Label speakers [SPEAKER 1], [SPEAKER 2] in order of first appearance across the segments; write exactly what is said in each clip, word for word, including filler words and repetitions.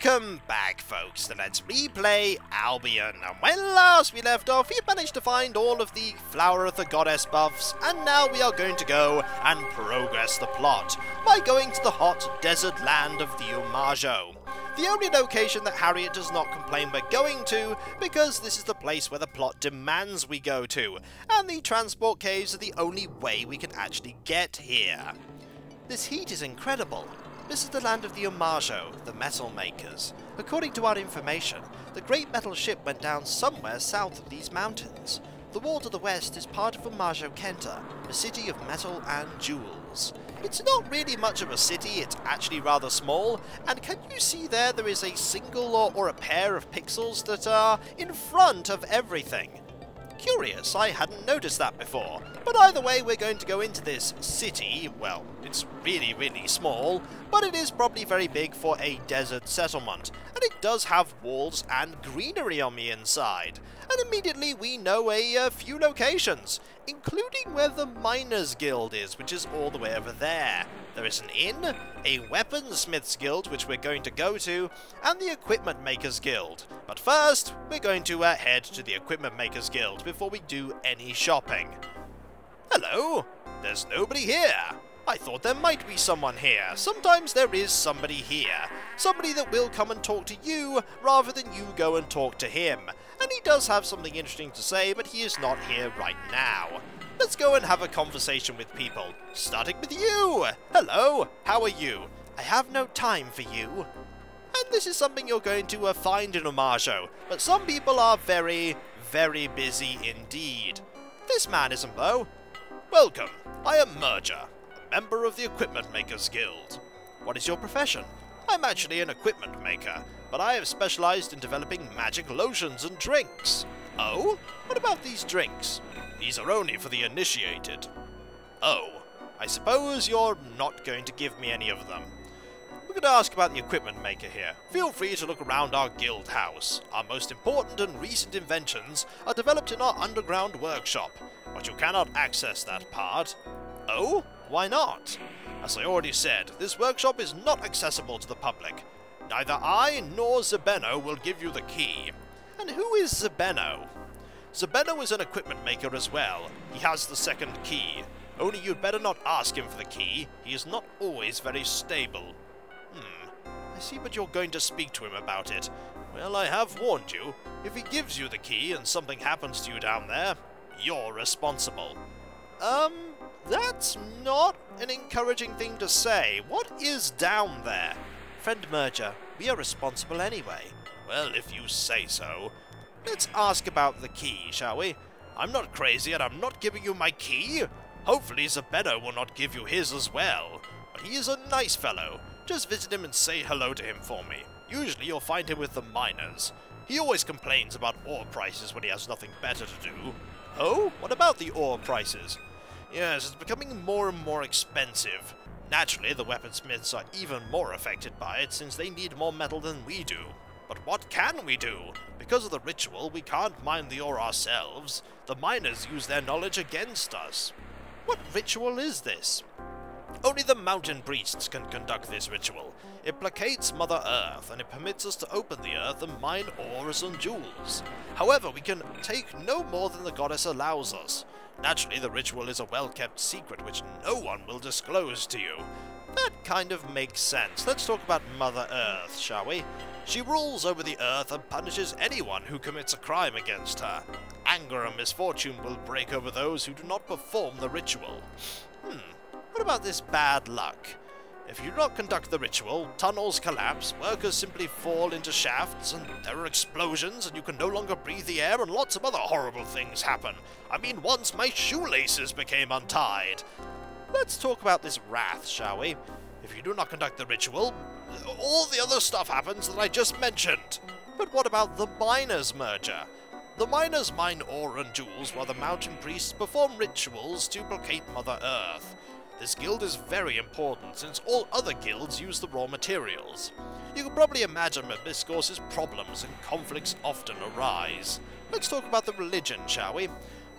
[SPEAKER 1] Welcome back, folks, to Let's Replay Albion. And when last we left off, we managed to find all of the Flower of the Goddess buffs, and now we are going to go and progress the plot by going to the hot desert land of the Umajo. The only location that Harriet does not complain we're going to, because this is the place where the plot demands we go to, and the transport caves are the only way we can actually get here. This heat is incredible. This is the land of the Umajo, the metal makers. According to our information, the great metal ship went down somewhere south of these mountains. The wall to the west is part of Umajo Kenta, a city of metal and jewels. It's not really much of a city, it's actually rather small, and can you see there there is a single or, or a pair of pixels that are in front of everything? Curious, I hadn't noticed that before. But either way, we're going to go into this city. Well, it's really, really small, but it is probably very big for a desert settlement. And it does have walls and greenery on the inside. And immediately we know a, a few locations, including where the Miners Guild is, which is all the way over there. There is an inn, a weaponsmith's guild, which we're going to go to, and the equipment makers guild. But first, we're going to uh, head to the equipment makers guild before we do any shopping. Hello? There's nobody here. I thought there might be someone here. Sometimes there is somebody here. Somebody that will come and talk to you, rather than you go and talk to him. And he does have something interesting to say, but he is not here right now. Let's go and have a conversation with people, starting with you! Hello, how are you? I have no time for you. And this is something you're going to uh, find in Umajo, but some people are very, very busy indeed. This man isn't though. Welcome, I am Merger, a member of the Equipment Makers Guild. What is your profession? I'm actually an equipment maker, but I have specialized in developing magic lotions and drinks. Oh? What about these drinks? These are only for the initiated. Oh, I suppose you're not going to give me any of them. We're going to ask about the equipment maker here. Feel free to look around our guild house. Our most important and recent inventions are developed in our underground workshop, but you cannot access that part. Oh, why not? As I already said, this workshop is not accessible to the public. Neither I nor Zebeno will give you the key. And who is Zebeno? Zebeno is an equipment maker as well. He has the second key. Only you'd better not ask him for the key. He is not always very stable. Hmm, I see, but you're going to speak to him about it. Well, I have warned you. If he gives you the key and something happens to you down there, you're responsible. Um, that's not an encouraging thing to say. What is down there? Friend Merger, we are responsible anyway. Well, if you say so. Let's ask about the key, shall we? I'm not crazy and I'm not giving you my key. Hopefully Zebeno will not give you his as well. But he is a nice fellow. Just visit him and say hello to him for me. Usually you'll find him with the miners. He always complains about ore prices when he has nothing better to do. Oh? What about the ore prices? Yes, it's becoming more and more expensive. Naturally, the weaponsmiths are even more affected by it since they need more metal than we do. But what can we do? Because of the ritual, we can't mine the ore ourselves. The miners use their knowledge against us. What ritual is this? Only the mountain priests can conduct this ritual. It placates Mother Earth, and it permits us to open the earth and mine ores and jewels. However, we can take no more than the goddess allows us. Naturally, the ritual is a well-kept secret which no one will disclose to you. That kind of makes sense. Let's talk about Mother Earth, shall we? She rules over the earth and punishes anyone who commits a crime against her. Anger and misfortune will break over those who do not perform the ritual. Hmm, what about this bad luck? If you do not conduct the ritual, tunnels collapse, workers simply fall into shafts, and there are explosions, and you can no longer breathe the air, and lots of other horrible things happen. I mean, once my shoelaces became untied. Let's talk about this wrath, shall we? If you do not conduct the ritual, all the other stuff happens that I just mentioned. But what about the miners' merger? The miners mine ore and jewels while the mountain priests perform rituals to placate Mother Earth. This guild is very important since all other guilds use the raw materials. You can probably imagine that this causes problems and conflicts often arise. Let's talk about the religion, shall we?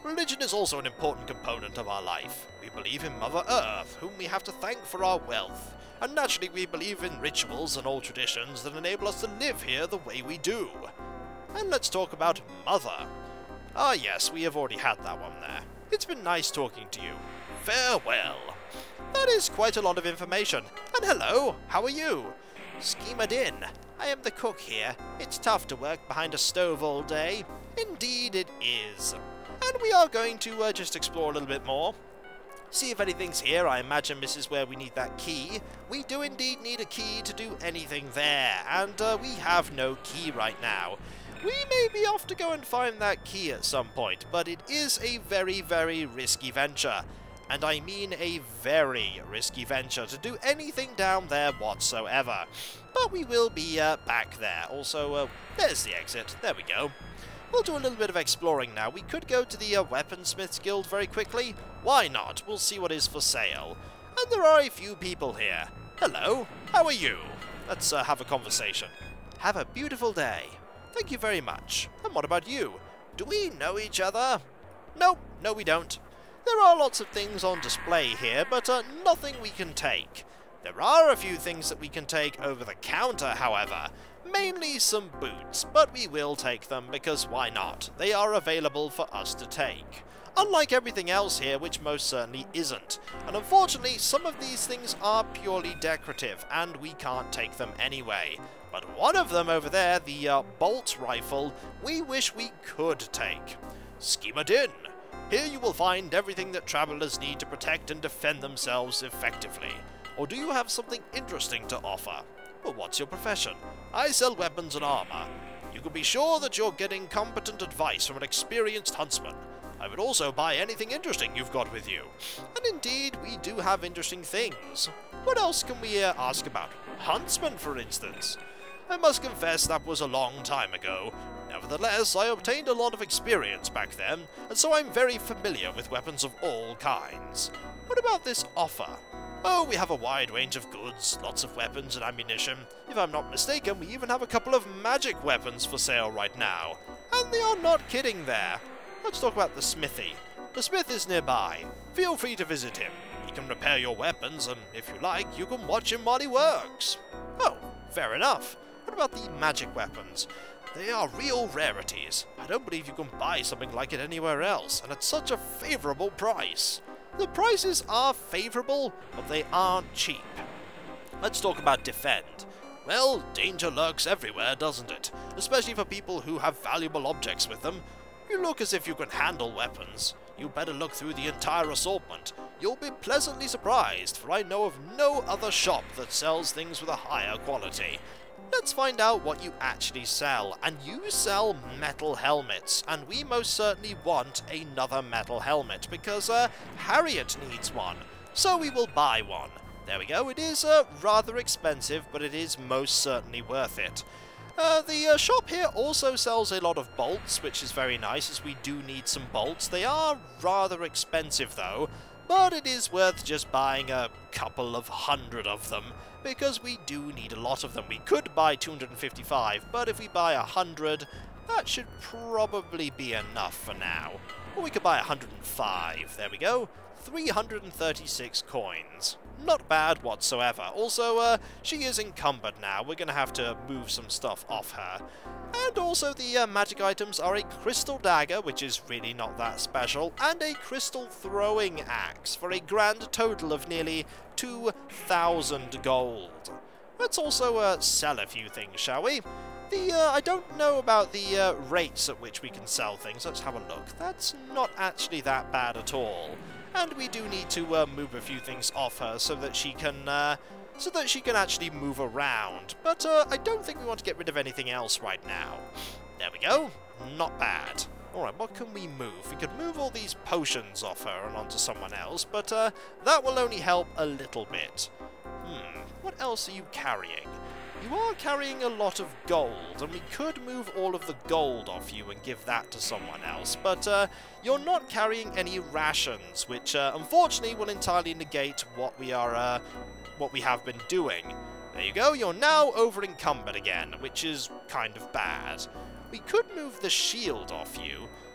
[SPEAKER 1] Religion is also an important component of our life. We believe in Mother Earth, whom we have to thank for our wealth. And naturally we believe in rituals and old traditions that enable us to live here the way we do. And let's talk about Mother. Ah yes, we have already had that one there. It's been nice talking to you. Farewell. That is quite a lot of information. And hello, how are you? Schema Din. I am the cook here. It's tough to work behind a stove all day. Indeed it is. And we are going to uh, just explore a little bit more. See if anything's here. I imagine this is where we need that key. We do indeed need a key to do anything there. And uh, we have no key right now. We may be off to go and find that key at some point, but it is a very, very risky venture. And I mean a very risky venture to do anything down there whatsoever. But we will be uh, back there. Also, uh, there's the exit. There we go. We'll do a little bit of exploring now. We could go to the uh, Weaponsmiths Guild very quickly. Why not? We'll see what is for sale. And there are a few people here. Hello, how are you? Let's uh, have a conversation. Have a beautiful day. Thank you very much. And what about you? Do we know each other? No, no we don't. There are lots of things on display here, but uh, nothing we can take. There are a few things that we can take over the counter, however. Mainly some boots, but we will take them because why not? They are available for us to take. Unlike everything else here, which most certainly isn't. And unfortunately, some of these things are purely decorative, and we can't take them anyway. But one of them over there, the uh, bolt rifle, we wish we could take. Schema Din. Here you will find everything that travelers need to protect and defend themselves effectively. Or do you have something interesting to offer? Well, what's your profession? I sell weapons and armor. You can be sure that you're getting competent advice from an experienced huntsman. I would also buy anything interesting you've got with you. And indeed, we do have interesting things. What else can we uh, ask about? Huntsmen, for instance. I must confess that was a long time ago. Nevertheless, I obtained a lot of experience back then, and so I'm very familiar with weapons of all kinds. What about this offer? Oh, we have a wide range of goods, lots of weapons and ammunition. If I'm not mistaken, we even have a couple of magic weapons for sale right now. And they are not kidding there. Let's talk about the smithy. The smith is nearby. Feel free to visit him. He can repair your weapons, and if you like, you can watch him while he works. Oh, fair enough. What about the magic weapons? They are real rarities. I don't believe you can buy something like it anywhere else, and at such a favourable price. The prices are favourable, but they aren't cheap. Let's talk about defend. Well, danger lurks everywhere, doesn't it? Especially for people who have valuable objects with them. You look as if you can handle weapons. You better look through the entire assortment. You'll be pleasantly surprised, for I know of no other shop that sells things with a higher quality. Let's find out what you actually sell, and you sell metal helmets, and we most certainly want another metal helmet, because uh, Harriet needs one, so we will buy one. There we go, it is uh, rather expensive, but it is most certainly worth it. Uh, the uh, shop here also sells a lot of bolts, which is very nice, as we do need some bolts. They are rather expensive though, but it is worth just buying a couple of hundred of them, because we do need a lot of them. We could buy two hundred fifty-five, but if we buy a hundred, that should probably be enough for now. Or we could buy one hundred five. There we go. three hundred thirty-six coins. Not bad whatsoever. Also, uh, she is encumbered now. We're going to have to move some stuff off her. And also the uh, magic items are a crystal dagger, which is really not that special, and a crystal throwing axe for a grand total of nearly two thousand gold. Let's also uh, sell a few things, shall we? The, uh, I don't know about the uh, rates at which we can sell things. Let's have a look. That's not actually that bad at all. And we do need to uh, move a few things off her so that she can, uh, so that she can actually move around. But uh, I don't think we want to get rid of anything else right now. There we go. Not bad. Alright, what can we move? We could move all these potions off her and onto someone else, but uh, that will only help a little bit. Hmm, what else are you carrying? You are carrying a lot of gold, and we could move all of the gold off you and give that to someone else, but uh, you're not carrying any rations, which uh, unfortunately will entirely negate what we are, uh, what we have been doing. There you go, you're now over-encumbered again, which is kind of bad. We could move the shield off you.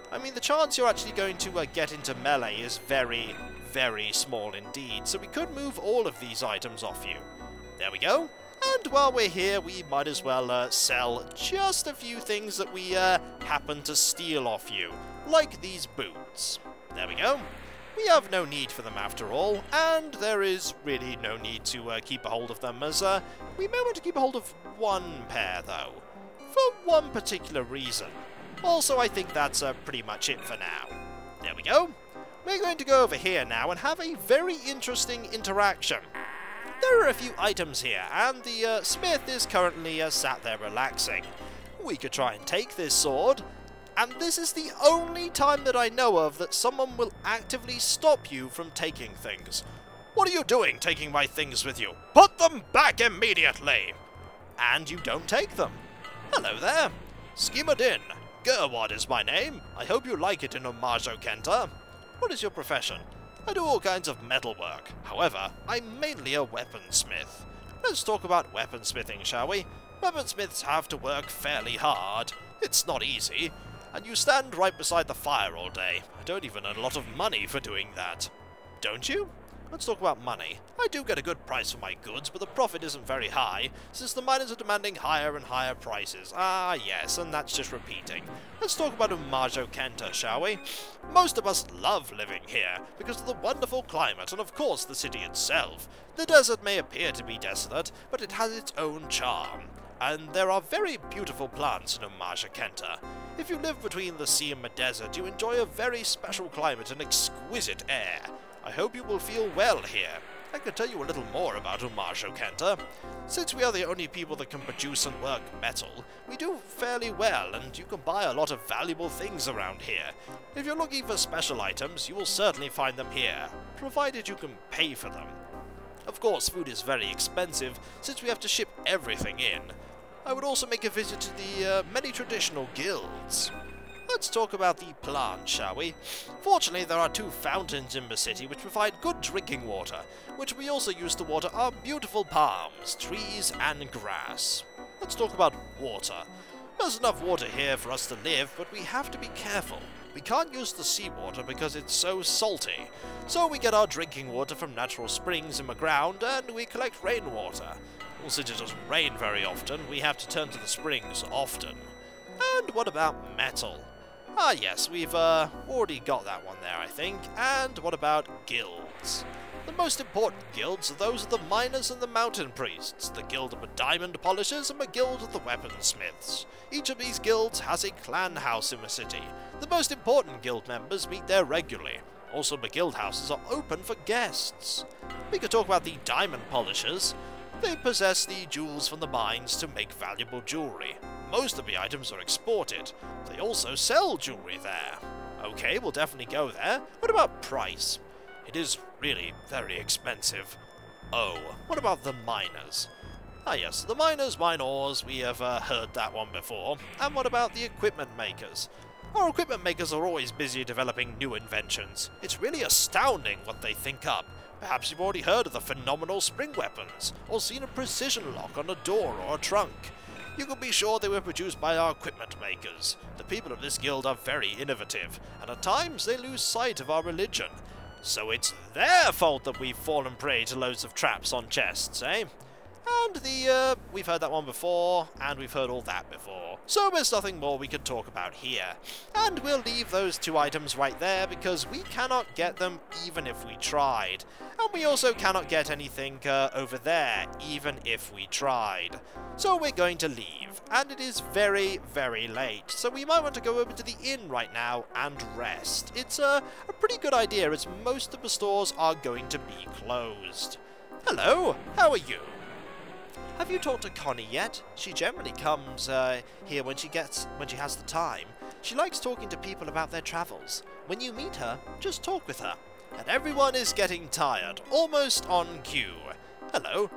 [SPEAKER 1] I mean, the chance you're actually going to uh, get into melee is very, very small indeed, so we could move all of these items off you. There we go. And while we're here, we might as well uh, sell just a few things that we uh, happen to steal off you, like these boots. There we go. We have no need for them after all, and there is really no need to uh, keep a hold of them, as uh, we may want to keep a hold of one pair, though, for one particular reason. Also, I think that's uh, pretty much it for now. There we go. We're going to go over here now and have a very interesting interaction. There are a few items here, and the uh, smith is currently uh, sat there relaxing. We could try and take this sword, and this is the only time that I know of that someone will actively stop you from taking things. What are you doing taking my things with you? Put them back immediately! And you don't take them. Hello there. Schema Din. Gerwad is my name. I hope you like it in Umajo Kenta. What is your profession? I do all kinds of metal work. However, I'm mainly a weaponsmith. Let's talk about weaponsmithing, shall we? Weaponsmiths have to work fairly hard. It's not easy. And you stand right beside the fire all day. I don't even earn a lot of money for doing that. Don't you? Let's talk about money. I do get a good price for my goods, but the profit isn't very high, since the miners are demanding higher and higher prices. Ah, yes, and that's just repeating. Let's talk about Umajo Kenta, shall we? Most of us love living here, because of the wonderful climate and of course the city itself. The desert may appear to be desolate, but it has its own charm. And there are very beautiful plants in Umajo Kenta. If you live between the sea and the desert, you enjoy a very special climate and exquisite air. I hope you will feel well here. I could tell you a little more about Umajo Kenta. Since we are the only people that can produce and work metal, we do fairly well, and you can buy a lot of valuable things around here. If you're looking for special items, you will certainly find them here, provided you can pay for them. Of course, food is very expensive, since we have to ship everything in. I would also make a visit to the uh, many traditional guilds. Let's talk about the plants, shall we? Fortunately, there are two fountains in the city which provide good drinking water, which we also use to water our beautiful palms, trees, and grass. Let's talk about water. There's enough water here for us to live, but we have to be careful. We can't use the seawater because it's so salty. So we get our drinking water from natural springs in the ground, and we collect rainwater. Well, since it doesn't rain very often, we have to turn to the springs often. And what about metal? Ah yes, we've uh, already got that one there, I think. And what about guilds? The most important guilds are those of the miners and the mountain priests, the guild of the diamond polishers and the guild of the weaponsmiths. Each of these guilds has a clan house in the city. The most important guild members meet there regularly. Also, the guild houses are open for guests. We could talk about the diamond polishers. They possess the jewels from the mines to make valuable jewelry. Most of the items are exported. They also sell jewelry there. Okay, we'll definitely go there. What about price? It is really very expensive. Oh, what about the miners? Ah yes, the miners mine ores, we have uh, heard that one before. And what about the equipment makers? Our equipment makers are always busy developing new inventions. It's really astounding what they think up. Perhaps you've already heard of the phenomenal spring weapons, or seen a precision lock on a door or a trunk. You can be sure they were produced by our equipment makers. The people of this guild are very innovative, and at times they lose sight of our religion. So it's their fault that we've fallen prey to loads of traps on chests, eh? And the, uh, we've heard that one before, and we've heard all that before. So there's nothing more we can talk about here. And we'll leave those two items right there, because we cannot get them even if we tried. And we also cannot get anything uh, over there, even if we tried. So we're going to leave, and it is very, very late. So we might want to go over to the inn right now and rest. It's uh, a pretty good idea, as most of the stores are going to be closed. Hello, how are you? Have you talked to Connie yet? She generally comes uh, here when she gets when she has the time. She likes talking to people about their travels. When you meet her, just talk with her. And everyone is getting tired, almost on cue. Hello,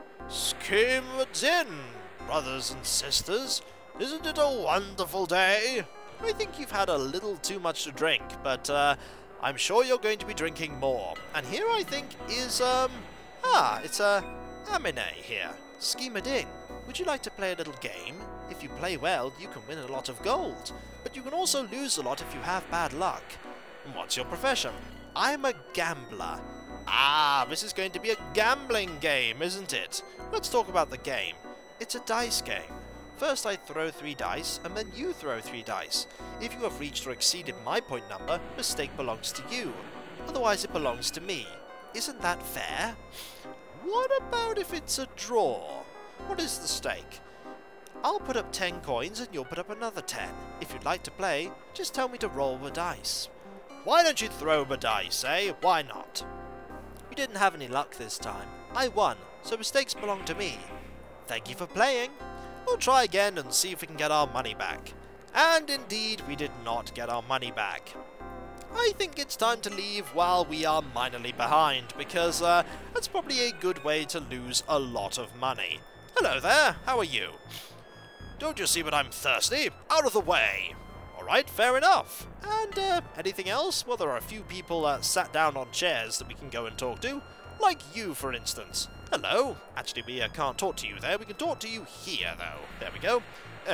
[SPEAKER 1] Schema Din, brothers and sisters. Isn't it a wonderful day? I think you've had a little too much to drink, but uh, I'm sure you're going to be drinking more. And here I think is um ah, it's a uh, Amine here. Schema Din, would you like to play a little game? If you play well, you can win a lot of gold. But but you can also lose a lot if you have bad luck. And what's your profession? I'm a gambler. Ah, this is going to be a gambling game, isn't it? Let's talk about the game. It's a dice game. First I throw three dice, and then you throw three dice. If you have reached or exceeded my point number, the stake belongs to you. Otherwise it belongs to me. Isn't that fair? What about if it's a draw? What is the stake? I'll put up ten coins and you'll put up another ten. If you'd like to play, just tell me to roll the dice. Why don't you throw the dice, eh? Why not? You didn't have any luck this time. I won, so the stakes belong to me. Thank you for playing. We'll try again and see if we can get our money back. And indeed, we did not get our money back. I think it's time to leave while we are minorly behind, because uh, that's probably a good way to lose a lot of money. Hello there, how are you? Don't you see that I'm thirsty? Out of the way! Alright, fair enough. And uh, anything else? Well, there are a few people uh, sat down on chairs that we can go and talk to. Like you, for instance. Hello. Actually, we uh, can't talk to you there. We can talk to you here, though. There we go.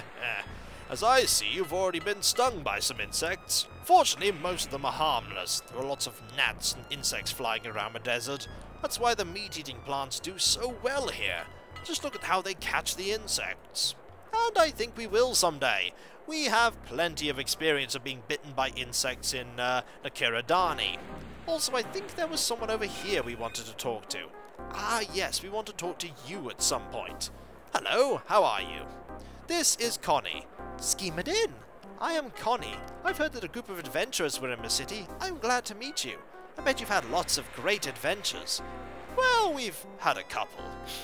[SPEAKER 1] As I see, you've already been stung by some insects. Fortunately, most of them are harmless. There are lots of gnats and insects flying around the desert. That's why the meat-eating plants do so well here. Just look at how they catch the insects. And I think we will someday. We have plenty of experience of being bitten by insects in uh, Nakiradani. Also, I think there was someone over here we wanted to talk to. Ah, yes, we want to talk to you at some point. Hello, how are you? This is Connie. Schemadin. I am Connie. I've heard that a group of adventurers were in the city. I'm glad to meet you. I bet you've had lots of great adventures. Well, we've had a couple.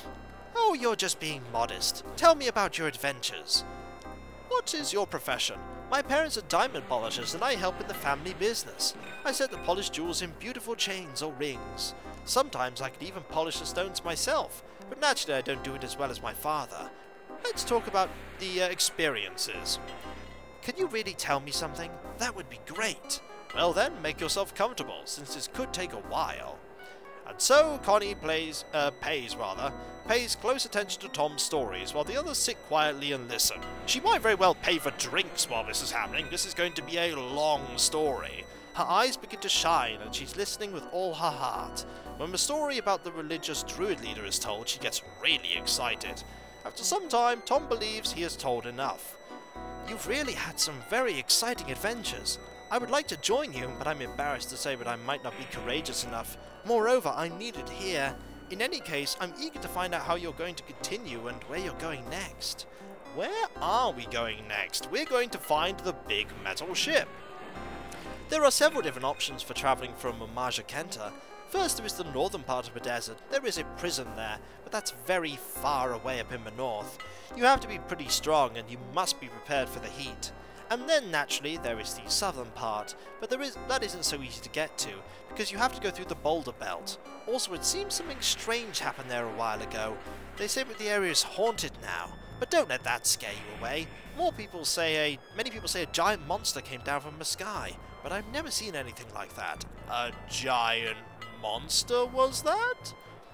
[SPEAKER 1] Oh, you're just being modest. Tell me about your adventures. What is your profession? My parents are diamond polishers and I help in the family business. I set the polished jewels in beautiful chains or rings. Sometimes I could even polish the stones myself, but naturally I don't do it as well as my father. Let's talk about the uh, experiences. Can you really tell me something? That would be great. Well then, make yourself comfortable, since this could take a while. And so Connie plays, uh, pays rather, pays close attention to Tom's stories, while the others sit quietly and listen. She might very well pay for drinks while this is happening. This is going to be a long story. Her eyes begin to shine, and she's listening with all her heart. When the story about the religious druid leader is told, she gets really excited. After some time, Tom believes he has told enough. You've really had some very exciting adventures. I would like to join you, but I'm embarrassed to say that I might not be courageous enough. Moreover, I'm needed here. In any case, I'm eager to find out how you're going to continue and where you're going next. Where are we going next? We're going to find the big metal ship. There are several different options for travelling from Maja Kenta. First, there is the northern part of the desert. There is a prison there, but that's very far away up in the north. You have to be pretty strong and you must be prepared for the heat. And then, naturally, there is the southern part, but there is that isn't so easy to get to, because you have to go through the boulder belt. Also, it seems something strange happened there a while ago. They say that the area is haunted now, but don't let that scare you away. More people say a, many people say a giant monster came down from the sky, but I've never seen anything like that. A giant monster, was that?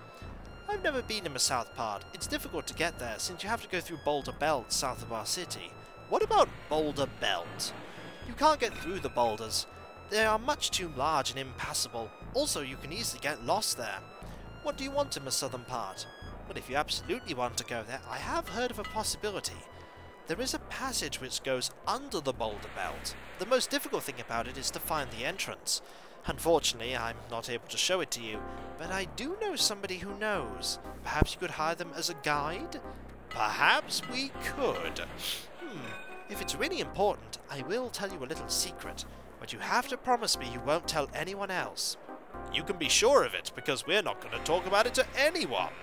[SPEAKER 1] I've never been in the south part. It's difficult to get there, since you have to go through Boulder Belt south of our city. What about Boulder Belt? You can't get through the boulders. They are much too large and impassable. Also, you can easily get lost there. What do you want in the southern part? Well, if you absolutely want to go there, I have heard of a possibility. There is a passage which goes under the Boulder Belt. The most difficult thing about it is to find the entrance. Unfortunately, I'm not able to show it to you, but I do know somebody who knows. Perhaps you could hire them as a guide? Perhaps we could. Hmm, if it's really important, I will tell you a little secret, but you have to promise me you won't tell anyone else. You can be sure of it, because we're not going to talk about it to anyone.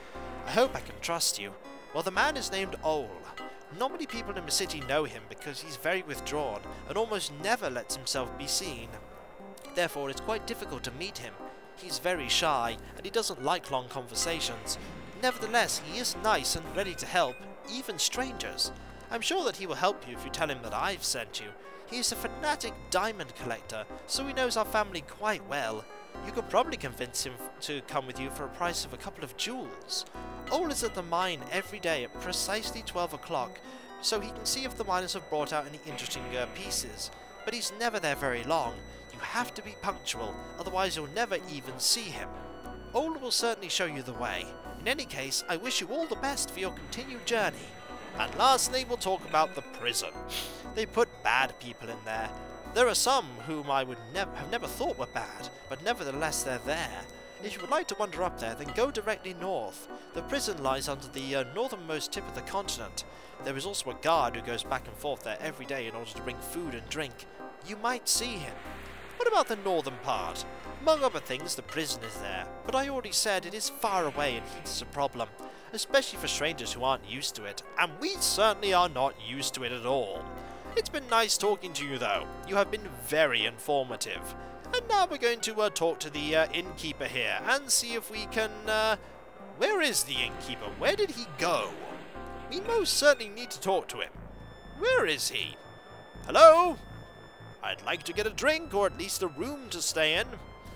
[SPEAKER 1] I hope I can trust you. Well, the man is named Ole. Not many people in the city know him because he's very withdrawn and almost never lets himself be seen. Therefore, it's quite difficult to meet him. He's very shy, and he doesn't like long conversations. Nevertheless, he is nice and ready to help, even strangers. I'm sure that he will help you if you tell him that I've sent you. He is a fanatic diamond collector, so he knows our family quite well. You could probably convince him to come with you for a price of a couple of jewels. Ole is at the mine every day at precisely twelve o'clock, so he can see if the miners have brought out any interesting uh, pieces. But he's never there very long. You have to be punctual, otherwise you'll never even see him. Ola will certainly show you the way. In any case, I wish you all the best for your continued journey. And lastly, we'll talk about the prison. They put bad people in there. There are some whom I would nev- have never thought were bad, but nevertheless they're there. If you would like to wander up there, then go directly north. The prison lies under the uh, northernmost tip of the continent. There is also a guard who goes back and forth there every day in order to bring food and drink. You might see him. What about the northern part? Among other things, the prison is there, but I already said it is far away and heat is a problem, especially for strangers who aren't used to it, and we certainly are not used to it at all. It's been nice talking to you though. You have been very informative. And now we're going to uh, talk to the uh, innkeeper here and see if we can... Uh, where is the innkeeper? Where did he go? We most certainly need to talk to him. Where is he? Hello? I'd like to get a drink or at least a room to stay in.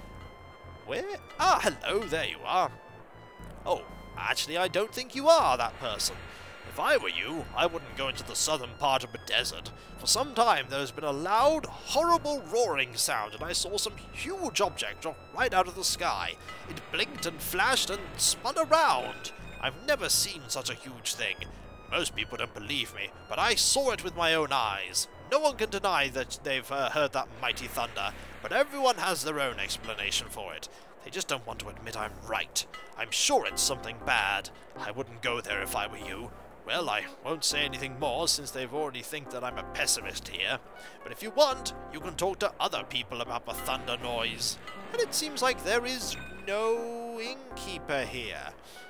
[SPEAKER 1] Where? Ah, hello, there you are. Oh, actually I don't think you are that person. If I were you, I wouldn't go into the southern part of the desert. For some time there's been a loud, horrible roaring sound, and I saw some huge object drop right out of the sky. It blinked and flashed and spun around. I've never seen such a huge thing. Most people don't believe me, but I saw it with my own eyes. No one can deny that they've uh, heard that mighty thunder, but everyone has their own explanation for it. They just don't want to admit I'm right. I'm sure it's something bad. I wouldn't go there if I were you. Well, I won't say anything more since they've already think that I'm a pessimist here. But if you want, you can talk to other people about the thunder noise. And it seems like there is no innkeeper here.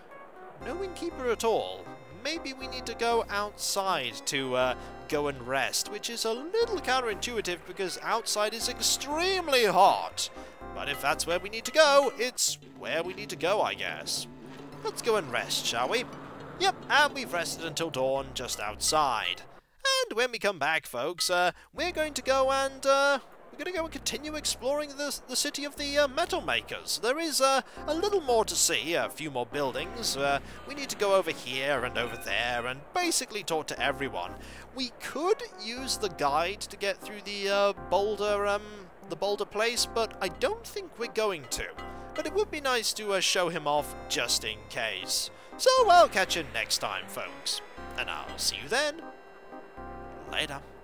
[SPEAKER 1] No innkeeper at all. Maybe we need to go outside to uh, go and rest, which is a little counterintuitive because outside is extremely hot. But if that's where we need to go, it's where we need to go, I guess. Let's go and rest, shall we? Yep, and we've rested until dawn just outside. And when we come back, folks, uh, we're going to go and, uh, we're going to go and continue exploring the, the city of the uh, metal makers. There is uh, a little more to see, a few more buildings. Uh, we need to go over here and over there and basically talk to everyone. We could use the guide to get through the uh, boulder, um, the boulder place, but I don't think we're going to. But it would be nice to uh, show him off just in case. So I'll catch you next time, folks. And I'll see you then. Later.